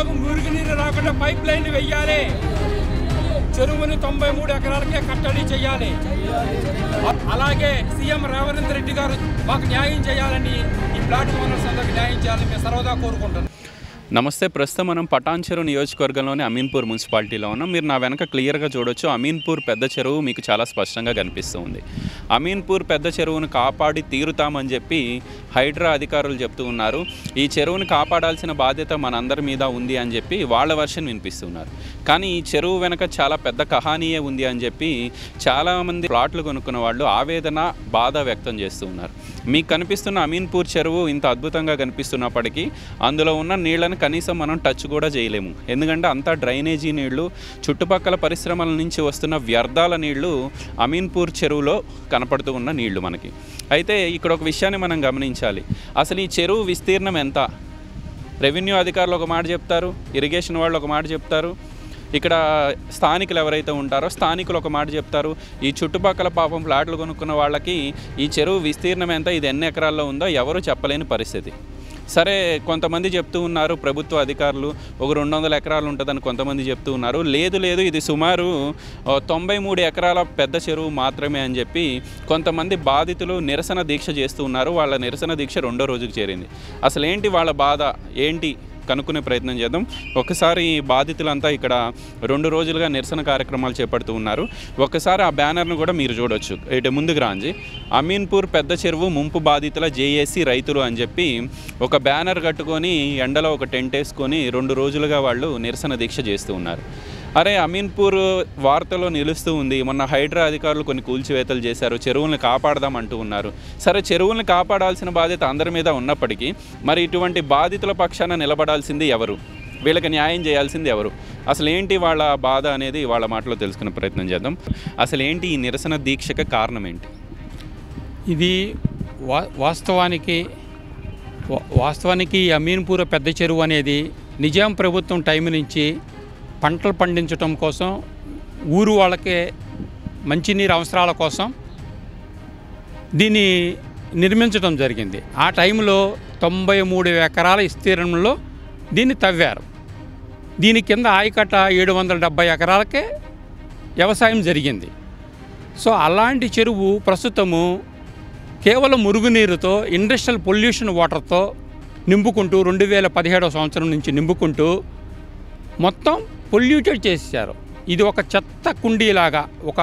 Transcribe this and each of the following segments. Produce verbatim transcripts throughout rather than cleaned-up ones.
చెరువులోకి మురుగునీరు రాకుండా పైప్ లైన్ వెయ్యాలి. చెరువుని తొంభై మూడు ఎకరాలకే కట్టడి చేయాలి. అలాగే సీఎం రేవంత్ రెడ్డి గారు మాకు న్యాయం చేయాలని, ఈ ప్లాట్ ఓనర్స్ అందరికి న్యాయం చేయాలని మేము సర్వదా కోరుకుంటున్నాం. నమస్తే. ప్రస్తుతం మనం పటాన్ చెరువు నియోజకవర్గంలోని అమీన్పూర్ మున్సిపాలిటీలో ఉన్నాం. మీరు నా వెనక క్లియర్గా చూడొచ్చు. అమీన్పూర్ పెద్ద చెరువు మీకు చాలా స్పష్టంగా కనిపిస్తూ ఉంది. అమీన్పూర్ పెద్ద చెరువును కాపాడి తీరుతామని చెప్పి హైడ్రా అధికారులు చెప్తూ ఉన్నారు. ఈ చెరువును కాపాడాల్సిన బాధ్యత మనందరి మీద ఉంది అని చెప్పి వాళ్ళ వర్షన్ వినిపిస్తున్నారు. కానీ ఈ చెరువు వెనక చాలా పెద్ద కహానీయే ఉంది అని చెప్పి చాలామంది ప్లాట్లు కొనుక్కున్న వాళ్ళు ఆవేదన, బాధ వ్యక్తం చేస్తూ ఉన్నారు. మీకు కనిపిస్తున్న అమీన్పూర్ చెరువు ఇంత అద్భుతంగా కనిపిస్తున్నప్పటికీ అందులో ఉన్న నీళ్లను కనీసం మనం టచ్ కూడా చేయలేము. ఎందుకంటే అంతా డ్రైనేజీ నీళ్లు, చుట్టుపక్కల పరిశ్రమల నుంచి వస్తున్న వ్యర్థాల నీళ్లు అమీన్పూర్ చెరువులో కనపడుతూ ఉన్న నీళ్లు మనకి. అయితే ఇక్కడ ఒక విషయాన్ని మనం గమనించాలి. అసలు ఈ చెరువు విస్తీర్ణం ఎంత? రెవెన్యూ అధికారులు ఒక మాట చెప్తారు, ఇరిగేషన్ వాళ్ళు ఒక మాట చెప్తారు, ఇక్కడ స్థానికులు ఎవరైతే ఉంటారో స్థానికులు ఒక మాట చెప్తారు. ఈ చుట్టుపక్కల పాపం ప్లాట్లు కొనుక్కున్న వాళ్ళకి ఈ చెరువు విస్తీర్ణం ఎంత, ఇది ఎన్ని ఎకరాల్లో ఉందో ఎవరు చెప్పలేని పరిస్థితి. సరే, కొంతమంది చెప్తూ ఉన్నారు ప్రభుత్వ అధికారులు ఒక రెండు వందల ఎకరాలు ఉంటుందని కొంతమంది చెప్తూ ఉన్నారు. లేదు లేదు ఇది సుమారు తొంభై మూడు ఎకరాల పెద్ద చెరువు మాత్రమే అని చెప్పి కొంతమంది బాధితులు నిరసన దీక్ష చేస్తూ ఉన్నారు. వాళ్ళ నిరసన దీక్ష రెండో రోజుకు చేరింది. అసలు ఏంటి వాళ్ళ బాధ ఏంటి కనుక్కునే ప్రయత్నం చేద్దాం. ఒకసారి బాధితులంతా ఇక్కడ రెండు రోజులుగా నిరసన కార్యక్రమాలు చేపడుతూ ఉన్నారు. ఒకసారి ఆ బ్యానర్ను కూడా మీరు చూడొచ్చు. ఇటు ముందుకు రాంజి, అమీన్పూర్ పెద్ద చెరువు ముంపు బాధితుల జేఏసీ రైతులు అని చెప్పి ఒక బ్యానర్ కట్టుకొని ఎండలో ఒక టెంట్ వేసుకొని రెండు రోజులుగా వాళ్ళు నిరసన దీక్ష చేస్తూ ఉన్నారు. అరే, అమీన్పూర్ వార్తలో నిలుస్తూ ఉంది. మొన్న హైడ్రా అధికారులు కొన్ని కూల్చివేతలు చేశారు, చెరువులను కాపాడదాం అంటూ ఉన్నారు. సరే, చెరువులను కాపాడాల్సిన బాధ్యత అందరి మీద ఉన్నప్పటికీ మరి ఇటువంటి బాధితుల పక్షాన నిలబడాల్సింది ఎవరు? వీళ్ళకి న్యాయం చేయాల్సింది ఎవరు? అసలు ఏంటి వాళ్ళ బాధ అనేది వాళ్ళ మాటలో తెలుసుకునే ప్రయత్నం చేద్దాం. అసలు ఏంటి ఈ నిరసన దీక్షకు కారణం ఏంటి? ఇది వా వాస్తవానికి వాస్తవానికి అమీన్పూర్ పెద్ద చెరువు అనేది నిజాం ప్రభుత్వం టైం నుంచి పంటలు పండించడం కోసం, ఊరు వాళ్ళకే మంచినీరు అవసరాల కోసం దీన్ని నిర్మించడం జరిగింది. ఆ టైంలో తొంభై మూడు ఎకరాల విస్తీర్ణంలో దీన్ని తవ్వారు. దీని కింద ఆయకట్ట ఏడు వందల డెబ్బై ఎకరాలకే వ్యవసాయం జరిగింది. సో అలాంటి చెరువు ప్రస్తుతము కేవలం మురుగునీరుతో, ఇండస్ట్రియల్ పొల్యూషన్ వాటర్తో నింపుకుంటూ రెండు వేల పదిహేడవ సంవత్సరం నుంచి నింపుకుంటూ మొత్తం పొల్యూటెడ్ చేశారు. ఇది ఒక చెత్త కుండీలాగా, ఒక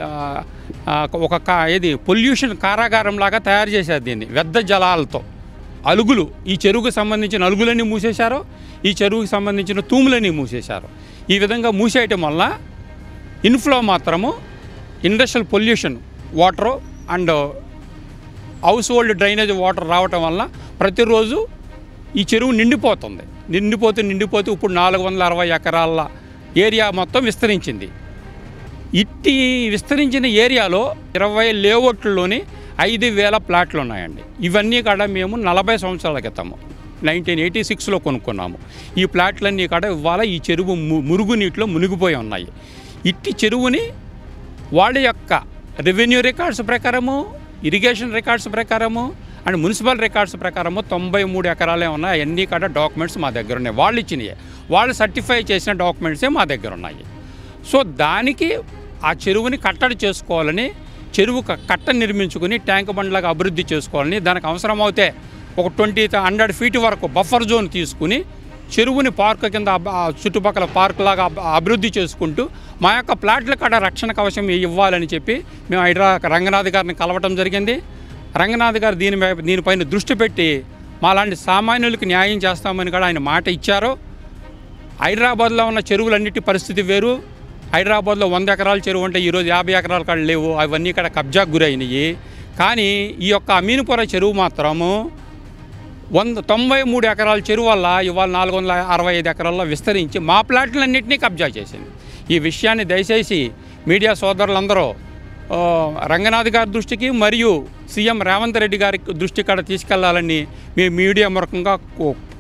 ఒక ఏది పొల్యూషన్ కారాగారంలాగా తయారు చేశారు దీన్ని. వ్యర్థ జలాలతో అలుగులు, ఈ చెరువుకు సంబంధించిన అలుగులన్నీ మూసేశారు, ఈ చెరువుకి సంబంధించిన తూములన్నీ మూసేశారు. ఈ విధంగా మూసేయటం వల్ల ఇన్ఫ్లో మాత్రము industrial pollution water and household drainage water రావటం వల్ల ప్రతిరోజు ఈ చెరువు నిండిపోతుంది. నిండిపోతూ నిండిపోతూ ఇప్పుడు నాలుగు వందల అరవై ఎకరాల ఏరియా మొత్తం విస్తరించింది. ఇట్టి విస్తరించిన ఏరియాలో ఇరవై లేఅవుట్లలోని ఐదు వేల ప్లాట్లు ఉన్నాయండి. ఇవన్నీ కూడా మేము నలభై సంవత్సరాల క్రితము నైన్టీన్ ఎయిటీ సిక్స్లో కొనుక్కున్నాము. ఈ ప్లాట్లన్నీ కూడా ఇవాళ ఈ చెరువు మురుగునీటిలో మునిగిపోయి ఉన్నాయి. ఇట్టి చెరువుని వాళ్ళ యొక్క రెవెన్యూ రికార్డ్స్ ప్రకారము, ఇరిగేషన్ రికార్డ్స్ ప్రకారము అండ్ మున్సిపల్ రికార్డ్స్ ప్రకారము తొంభై మూడు ఎకరాలే ఉన్నాయి. అన్నీ కూడా డాక్యుమెంట్స్ మా దగ్గర ఉన్నాయి. వాళ్ళు ఇచ్చినాయి, వాళ్ళు సర్టిఫై చేసిన డాక్యుమెంట్సే మా దగ్గర ఉన్నాయి. సో దానికి ఆ చెరువుని కట్టడి చేసుకోవాలని, చెరువు కట్ట నిర్మించుకుని ట్యాంక్ బండ్లాగా అభివృద్ధి చేసుకోవాలని, దానికి అవసరమైతే ఒక ట్వంటీ హండ్రెడ్ ఫీట్ వరకు బఫర్ జోన్ తీసుకుని చెరువుని పార్క్ కింద చుట్టుపక్కల పార్క్ లాగా అభివృద్ధి చేసుకుంటూ మా యొక్క ప్లాట్ల కాడ రక్షణ కవచం ఇవ్వాలని చెప్పి మేము హైడ్రా రంగనాథ్ గారిని కలవటం జరిగింది. రంగనాథ్ గారు దీని దీనిపైన దృష్టి పెట్టి మాలాంటి సామాన్యులకు న్యాయం చేస్తామని కూడా ఆయన మాట ఇచ్చారు. హైదరాబాద్లో ఉన్న చెరువులన్నిటి పరిస్థితి వేరు. హైదరాబాద్లో వంద ఎకరాల చెరువు అంటే ఈరోజు యాభై ఎకరాల కాడ లేవు, అవన్నీ ఇక్కడ కబ్జాకు గురైనవి. కానీ ఈ యొక్క అమీన్పుర చెరువు మాత్రము వంద తొంభై మూడు ఎకరాల చెరువు వల్ల ఇవాళ నాలుగు వందల అరవై ఐదు ఎకరాల్లో విస్తరించి మా ప్లాట్లన్నింటినీ కబ్జా చేసింది. ఈ విషయాన్ని దయచేసి మీడియా సోదరులందరూ రంగనాథ్ గారి దృష్టికి మరియు సీఎం రేవంత్ రెడ్డి గారి దృష్టి కాడ తీసుకెళ్లాలని మేము మీడియా మూలకంగా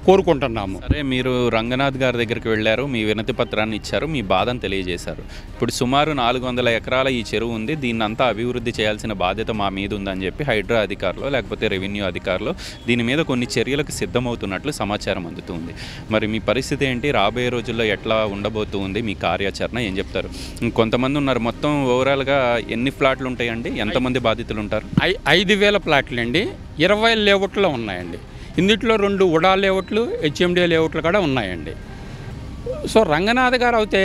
కోరుకుంటున్నాము. సరే, మీరు రంగనాథ్ గారి దగ్గరికి వెళ్ళారు, మీ వినతి పత్రాన్ని ఇచ్చారు, మీ బాధను తెలియజేశారు. ఇప్పుడు సుమారు నాలుగు వందల ఎకరాల ఈ చెరువు ఉంది, దీన్ని అంతా అభివృద్ధి చేయాల్సిన బాధ్యత మా మీద ఉందని చెప్పి హైడ్రా అధికారులు లేకపోతే రెవెన్యూ అధికారులు దీని మీద కొన్ని చర్యలకు సిద్ధమవుతున్నట్లు సమాచారం అందుతుంది. మరి మీ పరిస్థితి ఏంటి? రాబోయే రోజుల్లో ఎట్లా ఉండబోతుంది మీ కార్యాచరణ? ఏం చెప్తారు? కొంతమంది ఉన్నారు, మొత్తం ఓవరాల్గా ఎన్ని ఫ్లాట్లు ఉంటాయండి? ఎంతమంది బాధితులు ఉంటారు? ఐ ఐదు వేల ఫ్లాట్లు అండి, ఇరవై లేఅవుట్లో ఉన్నాయండి. ఇందుట్లో రెండు ఉడా లేఅవుట్లు, హెచ్ఎండి లేఅవుట్లు కూడా ఉన్నాయండి. సో రంగనాథ్ గారు అయితే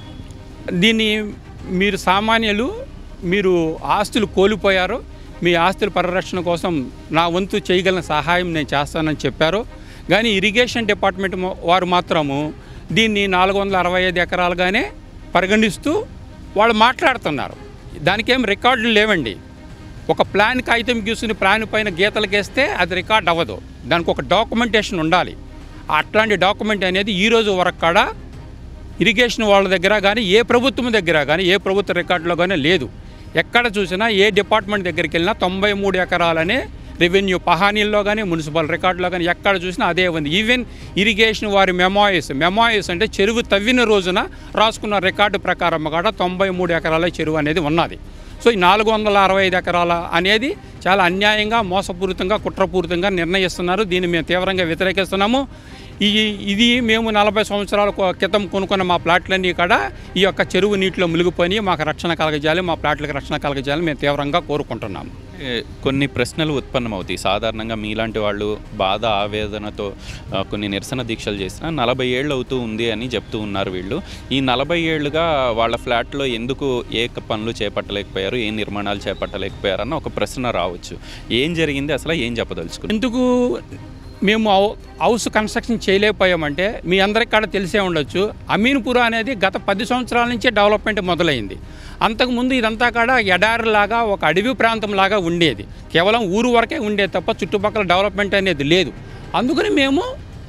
దీన్ని మీరు సామాన్యులు, మీరు ఆస్తులు కోల్పోయారు, మీ ఆస్తుల పరిరక్షణ కోసం నా వంతు చేయగలిగిన సహాయం నేను చేస్తానని చెప్పారు. కానీ ఇరిగేషన్ డిపార్ట్మెంట్ వారు మాత్రము దీన్ని నాలుగు వందల అరవై ఐదు ఎకరాలుగానే పరిగణిస్తూ వాళ్ళు మాట్లాడుతున్నారు. దానికేం రికార్డులు లేవండి. ఒక ప్లాన్ కాగితం గీసుకుని ప్లాన్ పైన గీతలు గీస్తే అది రికార్డ్ అవ్వదు, దానికి ఒక డాక్యుమెంటేషన్ ఉండాలి. అట్లాంటి డాక్యుమెంట్ అనేది ఈరోజు వరకు కూడా ఇరిగేషన్ వాళ్ళ దగ్గర కానీ ఏ ప్రభుత్వం దగ్గర కానీ ఏ ప్రభుత్వ రికార్డులో కానీ లేదు. ఎక్కడ చూసినా ఏ డిపార్ట్మెంట్ దగ్గరికి వెళ్ళినా తొంభై మూడు ఎకరాలనే రెవెన్యూ పహానీల్లో కానీ మున్సిపల్ రికార్డులో కానీ ఎక్కడ చూసినా అదే ఉంది. ఈవెన్ ఇరిగేషన్ వారి మెమాయిస్ మెమాయిస్ అంటే చెరువు తవ్విన రోజున రాసుకున్న రికార్డు ప్రకారం కూడా తొంభై మూడు ఎకరాల చెరువు అనేది ఉన్నది. సో ఈ నాలుగు వందల అరవై ఐదు ఎకరాల అనేది చాలా అన్యాయంగా, మోసపూరితంగా, కుట్రపూరితంగా నిర్ణయిస్తున్నారు. దీన్ని మేము తీవ్రంగా వ్యతిరేకిస్తున్నాము. ఈ ఇది మేము నలభై సంవత్సరాల క్రితం కొనుక్కున్న మా ప్లాట్లన్నీ కూడా ఈ యొక్క చెరువు నీటిలో మునిగిపోయి మాకు రక్షణ కలగజేయాలి, మా ప్లాట్లకు రక్షణ కలగజేయాలని మేము తీవ్రంగా కోరుకుంటున్నాము. కొన్ని ప్రశ్నలు ఉత్పన్నమవుతాయి. సాధారణంగా మీలాంటి వాళ్ళు బాధ ఆవేదనతో కొన్ని నిరసన దీక్షలు చేసినా నలభై ఏళ్ళు అవుతూ ఉంది అని చెప్తూ ఉన్నారు వీళ్ళు. ఈ నలభై ఏళ్ళుగా వాళ్ళ ఫ్లాట్లో ఎందుకు ఏ పనులు చేపట్టలేకపోయారు, ఏ నిర్మాణాలు చేపట్టలేకపోయారు అన్న ఒక ప్రశ్న రావచ్చు. ఏం జరిగింది అసలు, ఏం చెప్పదలుచుకున్నారు? ఎందుకు మేము హౌస్ కన్స్ట్రక్షన్ చేయలేకపోయామంటే మీ అందరికీ కూడా తెలిసే ఉండొచ్చు, అమీన్పూర్ అనేది గత పది సంవత్సరాల నుంచే డెవలప్మెంట్ మొదలైంది. అంతకుముందు ఇదంతా కూడా ఎడారిలాగా ఒక అడవి ప్రాంతంలాగా ఉండేది, కేవలం ఊరు వరకే ఉండేది తప్ప చుట్టుపక్కల డెవలప్మెంట్ అనేది లేదు. అందుకని మేము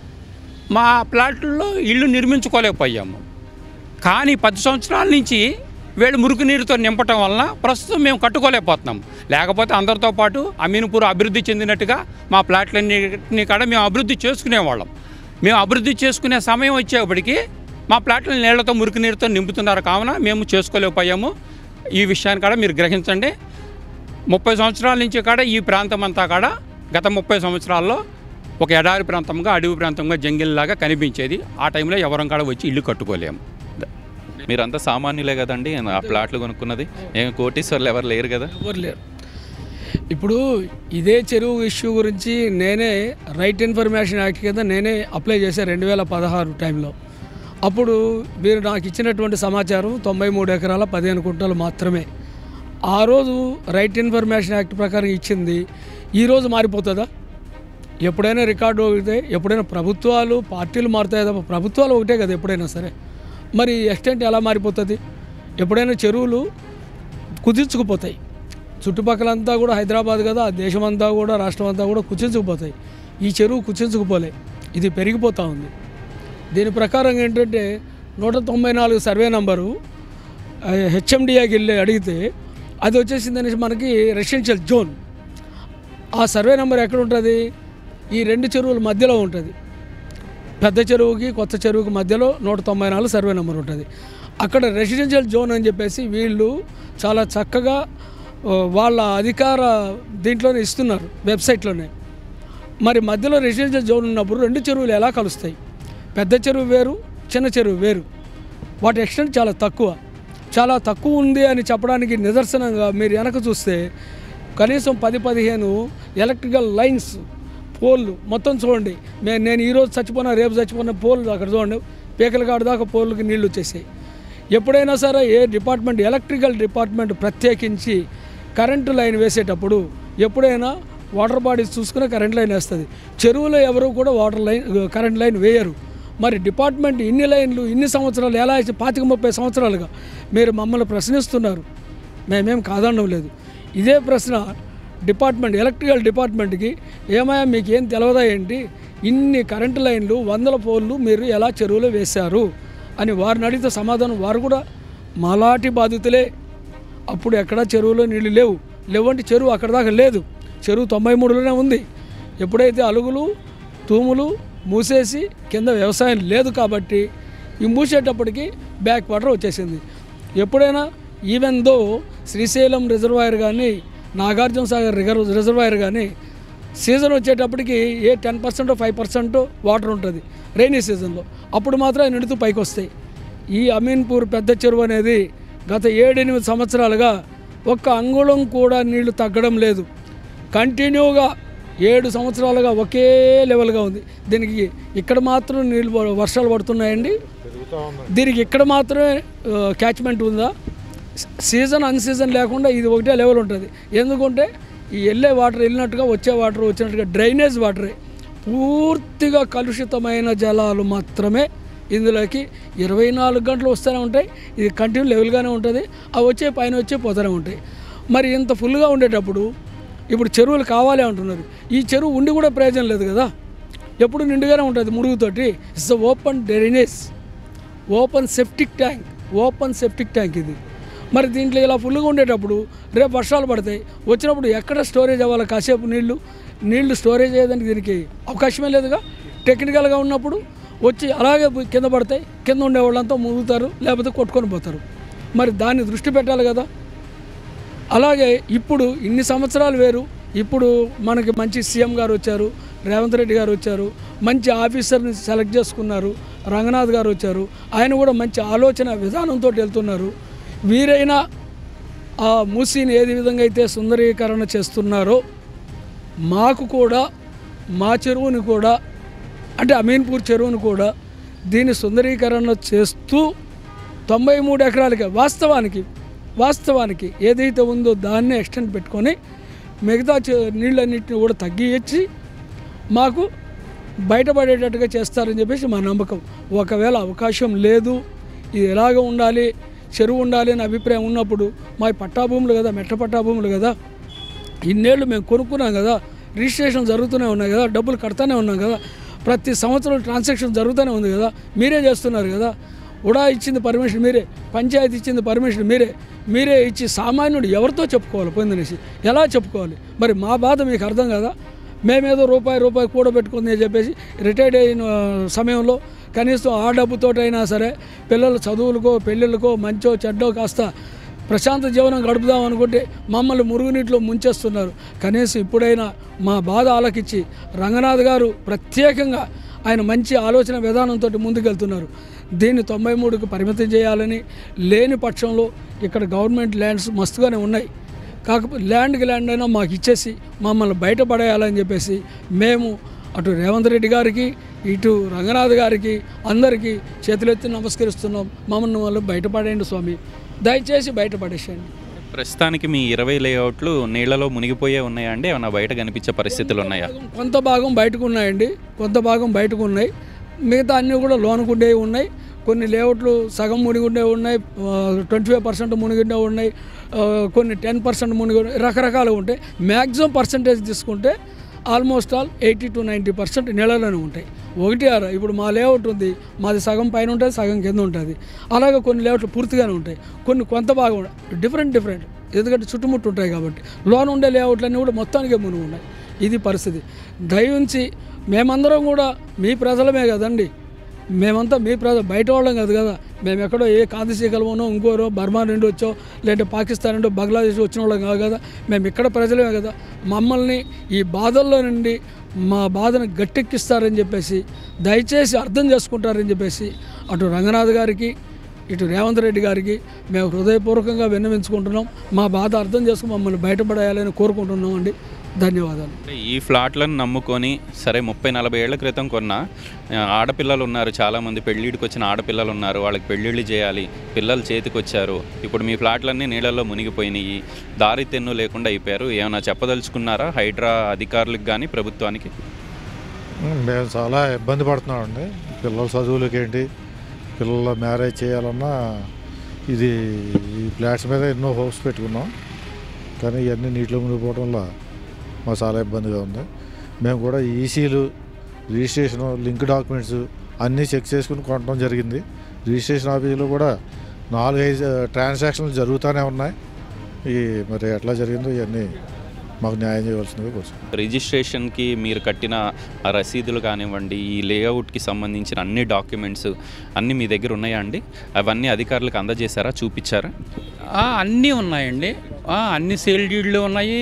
మా ప్లాట్లలో ఇళ్ళు నిర్మించుకోలేకపోయాము. కానీ పది సంవత్సరాల నుంచి వీళ్ళు మురికి నీరుతో నింపటం వలన ప్రస్తుతం మేము కట్టుకోలేకపోతున్నాం. లేకపోతే అందరితో పాటు అమీన్పూర్ అభివృద్ధి చెందినట్టుగా మా ప్లాట్లన్నింటినీ కూడా మేము అభివృద్ధి చేసుకునేవాళ్ళం. మేము అభివృద్ధి చేసుకునే సమయం వచ్చేప్పటికి మా ప్లాట్ల నీళ్లతో మురికి నీరుతో నింపుతున్నారు, కావున మేము చేసుకోలేకపోయాము. ఈ విషయాన్ని కూడా మీరు గ్రహించండి. ముప్పై సంవత్సరాల నుంచి కూడా ఈ ప్రాంతం అంతా కూడా గత ముప్పై సంవత్సరాల్లో ఒక ఎడారి ప్రాంతంగా, అడవి ప్రాంతంగా, జంగిల్లాగా కనిపించేది. ఆ టైంలో ఎవరం కూడా వచ్చి ఇల్లు కట్టుకోలేము. మీరంతా సామాన్యులే కదండి, ఆ ప్లాట్లు కొనుక్కున్నది ఏం కోటీశ్వర్లు ఎవరు లేరు కదా? ఎవరు లేరు. ఇప్పుడు ఇదే చెరువు ఇష్యూ గురించి నేనే రైట్ ఇన్ఫర్మేషన్ యాక్ట్ కింద నేనే అప్లై చేశాను రెండు వేల పదహారు టైంలో. అప్పుడు మీరు నాకు ఇచ్చినటువంటి సమాచారం తొంభై మూడు ఎకరాల పదిహేను కుంటలు మాత్రమే. ఆ రోజు రైట్ ఇన్ఫర్మేషన్ యాక్ట్ ప్రకారం ఇచ్చింది ఈరోజు మారిపోతుందా? ఎప్పుడైనా రికార్డు ఒకటే, ఎప్పుడైనా ప్రభుత్వాలు పార్టీలు మారుతాయి తప్ప ప్రభుత్వాలు ఒకటే కదా ఎప్పుడైనా సరే. మరి ఎక్స్టెంట్ ఎలా మారిపోతుంది? ఎప్పుడైనా చెరువులు కుదించుకుపోతాయి. చుట్టుపక్కలంతా కూడా హైదరాబాద్ కదా, దేశం అంతా కూడా, రాష్ట్రం అంతా కూడా కుచించుకుపోతాయి. ఈ చెరువు కుచించుకుపోలే, ఇది పెరిగిపోతూ ఉంది. దీని ప్రకారం ఏంటంటే నూట తొంభై నాలుగు సర్వే నంబరు హెచ్ఎండిఏకి వెళ్ళి అడిగితే అది వచ్చేసింది అనేసి మనకి రెసిడెన్షియల్ జోన్. ఆ సర్వే నెంబర్ ఎక్కడ ఉంటుంది? ఈ రెండు చెరువుల మధ్యలో ఉంటుంది. పెద్ద చెరువుకి కొత్త చెరువుకి మధ్యలో నూట తొంభై నాలుగు సర్వే నెంబర్ ఉంటుంది. అక్కడ రెసిడెన్షియల్ జోన్ అని చెప్పేసి వీళ్ళు చాలా చక్కగా వాళ్ళ అధికార దీంట్లోనే ఇస్తున్నారు, వెబ్సైట్లోనే. మరి మధ్యలో రెసిడెన్షియల్ జోన్ ఉన్నప్పుడు రెండు చెరువులు ఎలా కలుస్తాయి? పెద్ద చెరువు వేరు, చిన్న చెరువు వేరు. వాటి ఎక్స్టెంట్ చాలా తక్కువ చాలా తక్కువ ఉంది అని చెప్పడానికి నిదర్శనంగా మీరు వెనక చూస్తే కనీసం పది పదిహేను ఎలక్ట్రికల్ లైన్స్, పోల్లు మొత్తం చూడండి. నేను నేను ఈరోజు చచ్చిపోయినా రేపు చచ్చిపోయిన పోల్లు అక్కడ చూడండి, పీకల కాడ దాకా పోల్కి నీళ్ళు వచ్చేసాయి. ఎప్పుడైనా సరే ఏ డిపార్ట్మెంట్, ఎలక్ట్రికల్ డిపార్ట్మెంట్ ప్రత్యేకించి కరెంటు లైన్ వేసేటప్పుడు ఎప్పుడైనా వాటర్ బాడీస్ చూసుకుని కరెంట్ లైన్ వేస్తుంది. చెరువులో ఎవరు కూడా వాటర్ లైన్ కరెంట్ లైన్ వేయరు. మరి డిపార్ట్మెంట్ ఇన్ని లైన్లు ఇన్ని సంవత్సరాలు ఎలా వేసి పాతిక ముప్పై సంవత్సరాలుగా మీరు మమ్మల్ని ప్రశ్నిస్తున్నారు, మేమేం కాదనడం లేదు. ఇదే ప్రశ్న డిపార్ట్మెంట్, ఎలక్ట్రికల్ డిపార్ట్మెంట్కి, ఏమయ్యా మీకు ఏం తెలియదా ఏంటి, ఇన్ని కరెంటు లైన్లు వందల పోల్లు మీరు ఎలా చెరువులో వేశారు అని వారిని అడిగితే సమాధానం వారు కూడా మాలాటి బాధితులే. అప్పుడు ఎక్కడా చెరువులో నీళ్ళు లేవు. లేవంటే చెరువు అక్కడ దాకా లేదు, చెరువు తొంభై మూడులోనే ఉంది. ఎప్పుడైతే అలుగులు, తూములు, మూసేసి కింద వ్యవసాయం లేదు కాబట్టి ఈ మూసేటప్పటికి బ్యాక్ వాటర్ వచ్చేసింది. ఎప్పుడైనా ఈవెన్ దో శ్రీశైలం రిజర్వాయర్ కానీ నాగార్జున సాగర్ రిగర్ రిజర్వాయర్ కానీ సీజన్ వచ్చేటప్పటికి a ten percent five percent water ఉంటుంది రైనీ సీజన్లో, అప్పుడు మాత్రం నిండుతూ పైకి వస్తాయి. ఈ అమీన్పూర్ పెద్ద చెరువు అనేది గత ఏడెనిమిది సంవత్సరాలుగా ఒక్క అంగుళం కూడా నీళ్లు తగ్గడం లేదు. కంటిన్యూగా ఏడు సంవత్సరాలుగా ఒకే లెవెల్గా ఉంది. దీనికి ఇక్కడ మాత్రం నీళ్ళు వర్షాలు పడుతున్నాయండి, దీనికి ఇక్కడ మాత్రమే క్యాచ్మెంట్ ఉందా? సీజన్ అన్ సీజన్ లేకుండా ఇది ఒకటే లెవెల్ ఉంటుంది. ఎందుకంటే ఈ వెళ్ళే వాటర్ వెళ్ళినట్టుగా వచ్చే వాటర్ వచ్చినట్టుగా డ్రైనేజ్ వాటరే, పూర్తిగా కలుషితమైన జలాలు మాత్రమే ఇందులోకి ఇరవై నాలుగు గంటలు వస్తూనే ఉంటాయి. ఇది కంటిన్యూ లెవెల్గానే ఉంటుంది, అవి వచ్చే పైన వచ్చే పోతూనే ఉంటాయి. మరి ఇంత ఫుల్గా ఉండేటప్పుడు ఇప్పుడు చెరువులు కావాలి అంటున్నారు. ఈ చెరువు ఉండి కూడా ప్రయోజనం లేదు కదా, ఎప్పుడు నిండుగానే ఉంటుంది మురుగుతోటి. It's open drainage, open septic tank, open septic tank ఇది. మరి దీంట్లో ఇలా ఫుల్గా ఉండేటప్పుడు రేపు వర్షాలు పడతాయి, వచ్చినప్పుడు ఎక్కడ స్టోరేజ్ అవ్వాలి? కాసేపు నీళ్లు నీళ్లు స్టోరేజ్ అయ్యేదానికి దీనికి అవకాశమే లేదుగా. టెక్నికల్గా ఉన్నప్పుడు వచ్చి అలాగే కింద పడతాయి, కింద ఉండే వాళ్ళంతా మురుగుతారు, లేకపోతే కొట్టుకొని పోతారు. మరి దాన్ని దృష్టి పెట్టాలి కదా. అలాగే ఇప్పుడు ఇన్ని సంవత్సరాలు వేరు, ఇప్పుడు మనకి మంచి సీఎం గారు వచ్చారు, రేవంత్ రెడ్డి గారు వచ్చారు, మంచి ఆఫీసర్ని సెలెక్ట్ చేసుకున్నారు, రంగనాథ్ గారు వచ్చారు, ఆయన కూడా మంచి ఆలోచన విధానంతో వెళ్తున్నారు. వీరైనా ఆ మూసీని ఏది విధంగా అయితే సుందరీకరణ చేస్తున్నారో మాకు కూడా మా చెరువుని కూడా, అంటే అమీన్పూర్ చెరువును కూడా దీన్ని సుందరీకరణ చేస్తూ తొంభై మూడు ఎకరాలకి వాస్తవానికి వాస్తవానికి ఏదైతే ఉందో దాన్నే ఎక్స్టెండ్ పెట్టుకొని మిగతా నీళ్ళన్నింటినీ కూడా తగ్గించి మాకు బయటపడేటట్టుగా చేస్తారని చెప్పేసి మా నమ్మకం. ఒకవేళ అవకాశం లేదు, ఇది ఎలాగ ఉండాలి, చెరువు ఉండాలి అనే అభిప్రాయం ఉన్నప్పుడు మా పట్టాభూములు కదా, మెట్ట పట్టాభూములు కదా, ఇన్నేళ్ళు మేము కొనుక్కున్నాం కదా, రిజిస్ట్రేషన్ జరుగుతూనే ఉన్నాయి కదా, డబ్బులు కడతానే ఉన్నాం కదా, ప్రతి సంవత్సరం ట్రాన్సాక్షన్ జరుగుతూనే ఉంది కదా, మీరే చేస్తున్నారు కదా. ఉడా ఇచ్చింది పర్మిషన్ మీరే, పంచాయతీ ఇచ్చింది పర్మిషన్ మీరే, మీరే ఇచ్చి సామాన్యుడు ఎవరితో చెప్పుకోవాలి? పోయిందనేసి ఎలా చెప్పుకోవాలి? మరి మా బాధ మీకు అర్థం కదా. మేమేదో రూపాయి రూపాయి కూడబెట్టుకుంది అని చెప్పేసి రిటైర్డ్ అయిన సమయంలో కనీసం ఆ డబ్బుతోటైనా సరే పిల్లల చదువులకో పెళ్ళిళ్ళకో మంచో చెడ్డో కాస్త ప్రశాంత జీవనం గడుపుదాం అనుకుంటే మమ్మల్ని మురుగునీటిలో ముంచేస్తున్నారు. కనీసం ఇప్పుడైనా మా బాధ ఆలకించి రంగనాథ్ గారు ప్రత్యేకంగా ఆయన మంచి ఆలోచన విధానంతో ముందుకెళ్తున్నారు. దీన్ని తొంభై మూడుకు పరిమితం చేయాలని, లేని పక్షంలో ఇక్కడ గవర్నమెంట్ ల్యాండ్స్ మస్తుగానే ఉన్నాయి, కాకపోతే ల్యాండ్కి ల్యాండ్ అయినా మాకు ఇచ్చేసి మమ్మల్ని బయటపడేయాలని చెప్పేసి మేము అటు రేవంత్ రెడ్డి గారికి ఇటు రంగనాథ్ గారికి అందరికీ చేతులెత్తి నమస్కరిస్తున్నాం. మమ్మల్ని వాళ్ళు బయటపడేయండి స్వామి, దయచేసి బయటపడేసేయండి. ప్రస్తుతానికి మీ ఇరవై లేఅవుట్లు నీళ్లలో మునిగిపోయే ఉన్నాయా అండి? ఏమన్నా బయట కనిపించే పరిస్థితులు ఉన్నాయా? కొంత భాగం బయటకు ఉన్నాయండి, కొంత భాగం బయటకు ఉన్నాయి, మిగతా అన్నీ కూడా లోనుకుండేవి ఉన్నాయి. కొన్ని లేఅవుట్లు సగం మునిగుండే ఉన్నాయి, ట్వంటీ ఫైవ్ పర్సెంట్ మునిగుండే ఉన్నాయి, కొన్ని టెన్ పర్సెంట్ మునిగి రకరకాలుగా ఉంటాయి. మ్యాక్సిమం పర్సంటేజ్ తీసుకుంటే almost all eighty to ninety percent నీళ్ళలోనే ఉంటాయి. ఒకటి ఆరు ఇప్పుడు మా లేఅవుట్ ఉంది, మాది సగం పైన ఉంటుంది, సగం కింద ఉంటుంది. అలాగే కొన్ని లేఅవుట్లు పూర్తిగానే ఉంటాయి, కొన్ని కొంత భాగం డిఫరెంట్ డిఫరెంట్ ఎందుకంటే చుట్టుముట్టు ఉంటాయి కాబట్టి. లోన్ ఉండే లేఅవుట్లన్నీ కూడా మొత్తానికే మునిగి ఉన్నాయి. ఇది పరిస్థితి. దయించి మేమందరం కూడా మీ ప్రజలమే కదండి, మేమంతా మీ ప్రజలు, బయట వాళ్ళం కాదు కదా. మేము ఎక్కడో ఏ కాంతిశీకలమోనో ఇంకోరో బర్మా నుండి వచ్చో లేదంటే పాకిస్తాన్ నుండి బంగ్లాదేశ్ వచ్చిన వాళ్ళం కాదు కదా, మేము ఇక్కడ ప్రజలమే కదా. మమ్మల్ని ఈ బాధల్లో నుండి మా బాధను గట్టెక్కిస్తారని చెప్పేసి దయచేసి అర్థం చేసుకుంటారని చెప్పేసి అటు రంగనాథ్ గారికి ఇటు రేవంత్ రెడ్డి గారికి మేము హృదయపూర్వకంగా విన్నవించుకుంటున్నాం. మా బాధ అర్థం చేసుకుని మమ్మల్ని బయటపడేయాలని కోరుకుంటున్నాం అండి. ధన్యవాదాలు. ఈ ఫ్లాట్లను నమ్ముకొని సరే ముప్పై నలభై ఏళ్ల క్రితం కొన్న ఆడపిల్లలు ఉన్నారు, చాలామంది పెళ్ళిడికి వచ్చిన ఆడపిల్లలు ఉన్నారు, వాళ్ళకి పెళ్ళిళ్ళు చేయాలి, పిల్లలు చేతికి వచ్చారు, ఇప్పుడు మీ ఫ్లాట్లన్నీ నీళ్ళల్లో మునిగిపోయినాయి, దారి తెన్ను లేకుండా అయిపోయారు. ఏమైనా చెప్పదలుచుకున్నారా హైడ్రా అధికారులకు కానీ ప్రభుత్వానికి? మేము చాలా ఇబ్బంది పడుతున్నామండి. పిల్లల చదువులకి ఏంటి, పిల్లల మ్యారేజ్ చేయాలన్నా ఇది ఈ ఫ్లాట్స్ మీద ఎన్నో హోప్స్ పెట్టుకున్నాం, కానీ ఇవన్నీ నీటిలో మునిగిపోవడం వల్ల మాకు చాలా ఇబ్బందిగా ఉంది. మేము కూడా ఈసీలు రిజిస్ట్రేషన్ లింక్ డాక్యుమెంట్స్ అన్నీ చెక్ చేసుకుని కొనడం జరిగింది. రిజిస్ట్రేషన్ ఆఫీసులో కూడా నాలుగైదు ట్రాన్సాక్షన్లు జరుగుతూనే ఉన్నాయి. ఈ మరి ఎట్లా జరిగిందో ఇవన్నీ మాకు న్యాయం చేయవలసిందిగా కోరుతున్నాం. రిజిస్ట్రేషన్కి మీరు కట్టిన ఆ రసీదులు కానివ్వండి, ఈ లేఅవుట్కి సంబంధించిన అన్ని డాక్యుమెంట్స్ అన్నీ మీ దగ్గర ఉన్నాయా అండి? అవన్నీ అధికారులకు అందజేశారా, చూపించారా? అన్నీ ఉన్నాయండి. అన్ని సేల్ డీడ్లు ఉన్నాయి,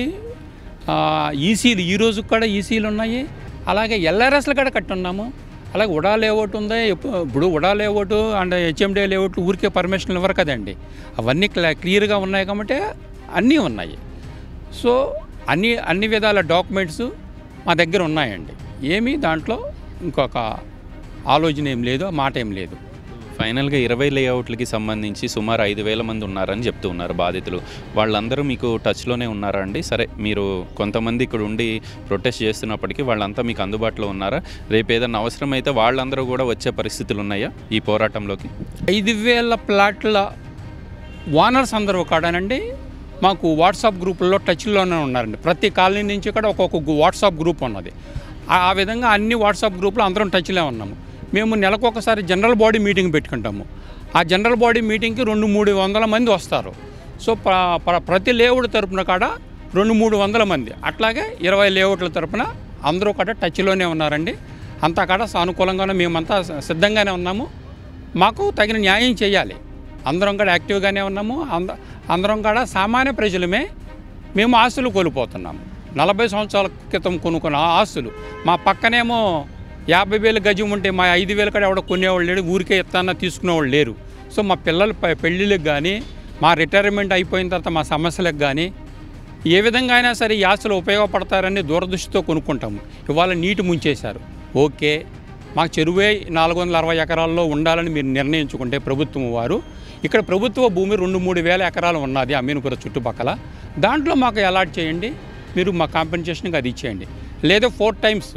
ఈసీలు ఈ రోజు కూడా ఈసీలు ఉన్నాయి, అలాగే ఎల్ఆర్ఎస్లు కూడా కట్టున్నాము. అలాగే ఉడా లేఅవుట్ ఉంది. ఇప్పుడు ఉడా లేఅవుట్ అండ్ హెచ్ఎండే లేఅవుట్ ఊరికే పర్మిషన్లు ఇవ్వరు కదండి. అవన్నీ క్లా క్లియర్గా ఉన్నాయి కాబట్టి అన్నీ ఉన్నాయి. సో అన్ని అన్ని విధాల డాక్యుమెంట్స్ మా దగ్గర ఉన్నాయండి. ఏమీ దాంట్లో ఇంకొక ఆలోచన ఏం లేదు, మాట ఏం లేదు. ఫైనల్గా ఇరవై లేఅవుట్లకి సంబంధించి సుమారు ఐదు వేల మంది ఉన్నారని చెప్తూ ఉన్నారు బాధితులు. వాళ్ళందరూ మీకు టచ్లోనే ఉన్నారా అండి? సరే, మీరు కొంతమంది ఇక్కడ ఉండి ప్రొటెస్ట్ చేస్తున్నప్పటికీ వాళ్ళంతా మీకు అందుబాటులో ఉన్నారా? రేపు ఏదైనా అవసరమైతే వాళ్ళందరూ కూడా వచ్చే పరిస్థితులు ఉన్నాయా ఈ పోరాటంలోకి? ఐదు వేల ప్లాట్ల ఓనర్స్ అందరూ కాడానండి మాకు వాట్సాప్ గ్రూపుల్లో టచ్లోనే ఉన్నారండి. ప్రతి కాలనీ నుంచి కూడా ఒక్కొక్క వాట్సాప్ గ్రూప్ ఉన్నది. ఆ విధంగా అన్ని వాట్సాప్ గ్రూపులు అందరం టచ్లో ఉన్నాము. మేము నెలకు ఒకసారి జనరల్ బాడీ మీటింగ్ పెట్టుకుంటాము. ఆ జనరల్ బాడీ మీటింగ్కి రెండు మూడు వందల మంది వస్తారు. సో ప్రతి లేఅవుట్ తరపున కాడ రెండు మూడు వందల మంది, అట్లాగే ఇరవై లేఅవుట్ల తరపున అందరూ కూడా టచ్లోనే ఉన్నారండి. అంతా కాడ సానుకూలంగానే మేమంతా సిద్ధంగానే ఉన్నాము. మాకు తగిన న్యాయం చేయాలి. అందరం కూడా యాక్టివ్గానే ఉన్నాము. అంద అందరం కూడా సామాన్య ప్రజలమే. మేము ఆస్తులు కోల్పోతున్నాము. నలభై సంవత్సరాల క్రితం కొనుక్కున్న ఆస్తులు మా పక్కనేమో యాభై వేలు గజం ఉంటే మా ఐదు వేలు కూడా ఎవడో కొనేవాళ్ళు లేడు, ఊరికే ఎత్తాన తీసుకునేవాళ్ళు లేరు. సో మా పిల్లల పెళ్ళిళ్ళకి కానీ, మా రిటైర్మెంట్ అయిపోయిన తర్వాత మా సమస్యలకు కానీ ఏ విధంగా అయినా సరే ఈ ఆస్తులు ఉపయోగపడతారని దూరదృష్టితో కొనుక్కుంటాము. ఇవాళ నీటి ముంచేశారు. ఓకే, మాకు చెరువే నాలుగు వందల అరవై ఎకరాల్లో ఉండాలని మీరు నిర్ణయించుకుంటే ప్రభుత్వం వారు, ఇక్కడ ప్రభుత్వ భూమి రెండు మూడు వేల ఎకరాలు ఉన్నది అమీన్పూర్ చుట్టుపక్కల, దాంట్లో మాకు అలాట్ చేయండి. మీరు మా కాంపెన్సేషన్కి అది ఇచ్చేయండి. లేదా four times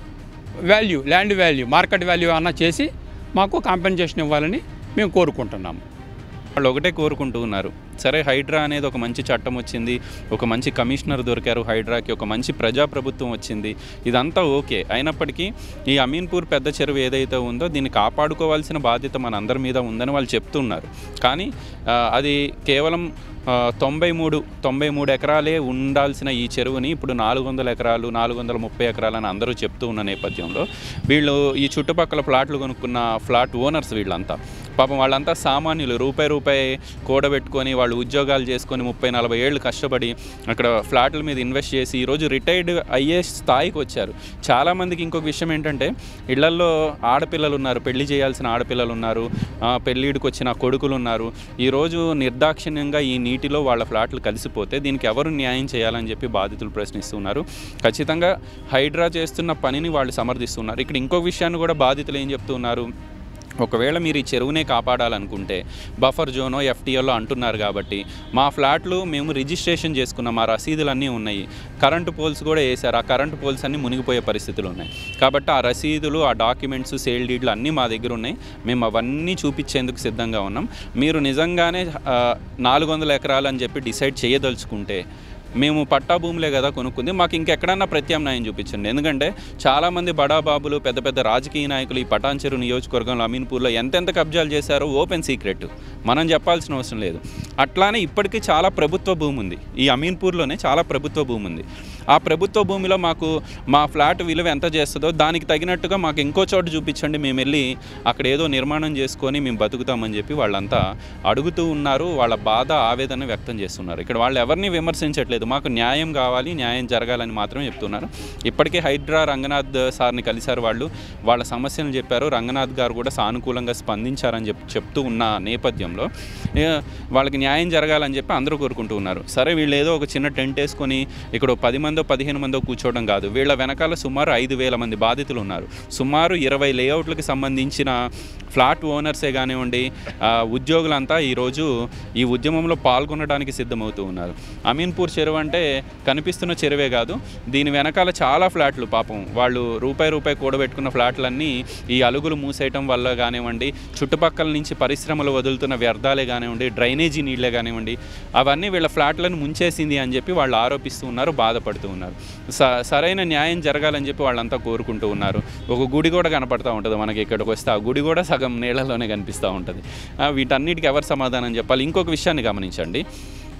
value, land value, market value అన్నా చేసి మాకు కాంపెన్సేషన్ ఇవ్వాలని మేము కోరుకుంటున్నాము. వాళ్ళు ఒకటే కోరుకుంటూ ఉన్నారు. సరే, హైడ్రా అనేది ఒక మంచి చట్టం వచ్చింది, ఒక మంచి కమిషనర్ దొరికారు హైడ్రాకి, ఒక మంచి ప్రజాప్రభుత్వం వచ్చింది, ఇదంతా ఓకే. అయినప్పటికీ ఈ అమీన్పూర్ పెద్ద చెరువు ఏదైతే ఉందో దీన్ని కాపాడుకోవాల్సిన బాధ్యత మన అందరి మీద ఉందని వాళ్ళు చెప్తున్నారు. కానీ అది కేవలం తొంభై మూడు తొంభై మూడు ఎకరాలే ఉండాల్సిన ఈ చెరువుని ఇప్పుడు నాలుగు వందల ఎకరాలు నాలుగు వందల ముప్పై ఎకరాలు అని అందరూ చెప్తూ ఉన్న నేపథ్యంలో వీళ్ళు ఈ చుట్టుపక్కల ఫ్లాట్లు కొనుక్కున్న ఫ్లాట్ ఓనర్స్ వీళ్ళంతా పాపం వాళ్ళంతా సామాన్యులు, రూపాయి రూపాయి కూడబెట్టుకొని వాళ్ళు ఉద్యోగాలు చేసుకొని ముప్పై నలభై ఏళ్ళు కష్టపడి అక్కడ ఫ్లాట్ల మీద ఇన్వెస్ట్ చేసి ఈరోజు రిటైర్డ్ అయ్యే స్థాయికి వచ్చారు. చాలామందికి ఇంకొక విషయం ఏంటంటే ఇళ్లల్లో ఆడపిల్లలు ఉన్నారు, పెళ్లి చేయాల్సిన ఆడపిల్లలు ఉన్నారు, పెళ్ళిడికి వచ్చిన కొడుకులు ఉన్నారు. ఈరోజు నిర్దాక్షిణ్యంగా ఈ నీటిలో వాళ్ళ ఫ్లాట్లు కలిసిపోతే దీనికి ఎవరు న్యాయం చేయాలని చెప్పి బాధితులు ప్రశ్నిస్తున్నారు. ఖచ్చితంగా హైడ్రా చేస్తున్న పనిని వాళ్ళు సమర్థిస్తున్నారు. ఇక్కడ ఇంకొక విషయాన్ని కూడా బాధితులు ఏం చెప్తున్నారు, ఒకవేళ మీరు ఈ చెరువునే కాపాడాలనుకుంటే బఫర్ జోనో ఎఫ్టీఓలో అంటున్నారు కాబట్టి మా ఫ్లాట్లు మేము రిజిస్ట్రేషన్ చేసుకున్నాం, మా రసీదులు అన్నీ ఉన్నాయి, కరెంటు పోల్స్ కూడా వేశారు, ఆ కరెంటు పోల్స్ అన్నీ మునిగిపోయే పరిస్థితులు ఉన్నాయి. కాబట్టి ఆ రసీదులు, ఆ డాక్యుమెంట్స్, సేల్ డీడ్లు అన్నీ మా దగ్గర ఉన్నాయి, మేము అవన్నీ చూపించేందుకు సిద్ధంగా ఉన్నాం. మీరు నిజంగానే నాలుగు వందల ఎకరాలు అని చెప్పి డిసైడ్ చేయదలుచుకుంటే మేము పట్టా భూములే కదా కొనుక్కుంది, మాకు ఇంకెక్కడన్నా ప్రత్యామ్నాయం చూపించండి. ఎందుకంటే చాలామంది బడాబాబులు, పెద్ద పెద్ద రాజకీయ నాయకులు ఈ పటాన్ చెరువు నియోజకవర్గంలో అమీన్పూర్లో ఎంతెంత కబ్జాలు చేశారో ఓపెన్ సీక్రెట్, మనం చెప్పాల్సిన అవసరం లేదు. అట్లానే ఇప్పటికీ చాలా ప్రభుత్వ భూమి ఉంది, ఈ అమీన్పూర్లోనే చాలా ప్రభుత్వ భూమి ఉంది. ఆ ప్రభుత్వ భూమిలో మాకు మా ఫ్లాట్ విలువ ఎంత చేస్తుందో దానికి తగినట్టుగా మాకు ఇంకో చోటు చూపించండి, మేము వెళ్ళి అక్కడ ఏదో నిర్మాణం చేసుకొని మేము బతుకుతామని చెప్పి వాళ్ళంతా అడుగుతూ ఉన్నారు. వాళ్ళ బాధ, ఆవేదన వ్యక్తం చేస్తున్నారు. ఇక్కడ వాళ్ళు ఎవరిని విమర్శించట్లేదు, మాకు న్యాయం కావాలి, న్యాయం జరగాలని మాత్రమే చెప్తున్నారు. ఇప్పటికే హైడ్రా రంగనాథ్ సార్ని కలిశారు, వాళ్ళు వాళ్ళ సమస్యలను చెప్పారు. రంగనాథ్ గారు కూడా సానుకూలంగా స్పందించారని చెప్పి చెప్తూ ఉన్న నేపథ్యంలో వాళ్ళకి న్యాయం జరగాలని చెప్పి అందరూ కోరుకుంటూ ఉన్నారు. సరే, వీళ్ళు ఏదో ఒక చిన్న టెంట్ వేసుకొని ఇక్కడ పది మందో పదిహేను మందో కూర్చోవడం కాదు, వీళ్ళ వెనకాల సుమారు ఐదు వేల మంది బాధితులు ఉన్నారు. సుమారు ఇరవై లేఅవుట్లకు సంబంధించిన ఫ్లాట్ ఓనర్సే కానివ్వండి, ఉద్యోగులంతా ఈరోజు ఈ ఉద్యమంలో పాల్గొనడానికి సిద్ధమవుతూ ఉన్నారు. అమీన్పూర్ చెరువు అంటే కనిపిస్తున్న చెరువే కాదు, దీని వెనకాల చాలా ఫ్లాట్లు, పాపం వాళ్ళు రూపాయి రూపాయి కూడబెట్టుకున్న ఫ్లాట్లన్నీ ఈ అలుగులు మూసేయటం వల్ల కానివ్వండి, చుట్టుపక్కల నుంచి పరిశ్రమలు వదులుతున్న వ్యర్థాలే కానివ్వండి, డ్రైనేజీ నీళ్లే కానివ్వండి, అవన్నీ వీళ్ళ ఫ్లాట్లను ముంచేసింది అని చెప్పి వాళ్ళు ఆరోపిస్తూ ఉన్నారు, బాధపడుతూ ఉన్నారు. స సరైన న్యాయం జరగాలని చెప్పి వాళ్ళంతా కోరుకుంటూ ఉన్నారు. ఒక గుడి కూడా కనపడుతూ ఉంటుంది మనకి, ఇక్కడికి వస్తే ఆ గుడి కూడా సగం నీళ్ళలోనే కనిపిస్తూ ఉంటుంది. వీటన్నిటికీ ఎవరు సమాధానం చెప్పాలి? ఇంకొక విషయాన్ని గమనించండి,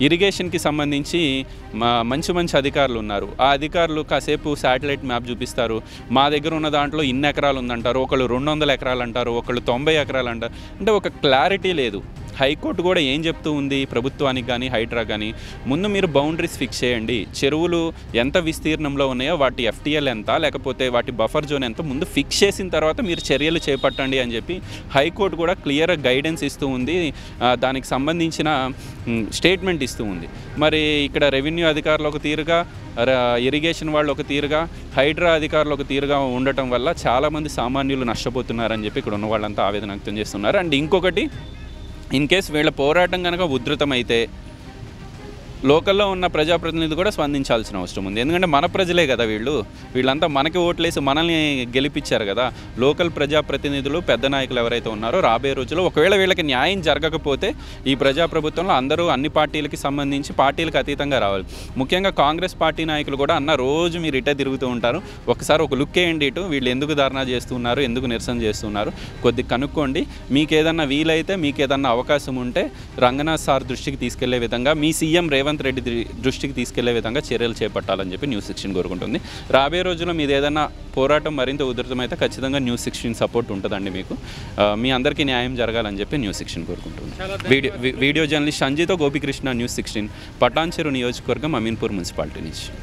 ఇరిగేషన్కి సంబంధించి మా మంచి మంచి అధికారులు ఉన్నారు. ఆ అధికారులు కాసేపు శాటిలైట్ మ్యాప్ చూపిస్తారు. మా దగ్గర ఉన్న దాంట్లో ఇన్ని ఎకరాలు ఉందంటారు, ఒకళ్ళు రెండు వందల ఎకరాలు అంటారు, ఒకళ్ళు తొంభై ఎకరాలు అంటారు. అంటే ఒక క్లారిటీ లేదు. హైకోర్టు కూడా ఏం చెప్తూ ఉంది ప్రభుత్వానికి కానీ హైడ్రా కానీ, ముందు మీరు బౌండరీస్ ఫిక్స్ చేయండి. చెరువులు ఎంత విస్తీర్ణంలో ఉన్నాయో వాటి ఎఫ్టీఎల్ ఎంత, లేకపోతే వాటి బఫర్ జోన్ ఎంత ముందు ఫిక్స్ చేసిన తర్వాత మీరు చర్యలు చేపట్టండి అని చెప్పి హైకోర్టు కూడా క్లియర్ గైడెన్స్ ఇస్తూ ఉంది. దానికి సంబంధించిన స్టేట్మెంట్ ఇస్తూ ఉంది. మరి ఇక్కడ రెవెన్యూ అధికారులు ఒక తీరుగా, ఇరిగేషన్ వాళ్ళు ఒక తీరుగా, హైడ్రా అధికారులు ఒక తీరుగా ఉండటం వల్ల చాలామంది సామాన్యులు నష్టపోతున్నారని చెప్పి ఇక్కడ ఉన్న వాళ్ళంతా ఆవేదన వ్యక్తం చేస్తున్నారు. అండ్ ఇంకొకటి, ఇన్ కేస్ వీళ్ళ పోరాటం కనుక ఉధృతమైతే లోకల్లో ఉన్న ప్రజాప్రతినిధులు కూడా స్పందించాల్సిన అవసరం ఉంది. ఎందుకంటే మన ప్రజలే కదా వీళ్ళు, వీళ్ళంతా మనకి ఓట్లేసి మనల్ని గెలిపించారు కదా. లోకల్ ప్రజాప్రతినిధులు, పెద్ద నాయకులు ఎవరైతే ఉన్నారో రాబోయే రోజుల్లో ఒకవేళ వీళ్ళకి న్యాయం జరగకపోతే ఈ ప్రజాప్రభుత్వంలో అందరూ అన్ని పార్టీలకి సంబంధించి పార్టీలకు అతీతంగా రావాలి. ముఖ్యంగా కాంగ్రెస్ పార్టీ నాయకులు కూడా అన్న రోజు మీరు ఇటే తిరుగుతూ ఉంటారు, ఒకసారి ఒక లుక్ వేయండి ఇటు, వీళ్ళు ఎందుకు ధర్నా చేస్తున్నారు, ఎందుకు నిరసన చేస్తున్నారు కొద్ది కనుక్కోండి. మీకు ఏదన్నా వీలైతే, మీకు ఏదన్నా అవకాశం ఉంటే రంగనాథ్ సార్ దృష్టికి తీసుకెళ్లే విధంగా, మీ సీఎం రేవంత్ రెడ్డి దృష్టికి తీసుకెళ్లే విధంగా చర్యలు చేపట్టాలని చెప్పి న్యూస్ సిక్స్టీన్ కోరుకుంటుంది. రాబోయే రోజుల్లో మీది ఏదైనా పోరాటం మరింత ఉధృతమైతే ఖచ్చితంగా న్యూస్ సిక్స్టీన్ సపోర్ట్ ఉంటుందండి మీకు. మీ అందరికీ న్యాయం జరగాలని చెప్పి న్యూస్ సిక్స్టీన్ కోరుకుంటుంది. వీడియో వీడియో జర్నలిస్ట్ సంజీతో గోపికృష్ణ, న్యూస్ సిక్స్టీన్, పటాన్చెరు నియోజకవర్గం, అమీన్పూర్ మున్సిపాలిటీ నుంచి.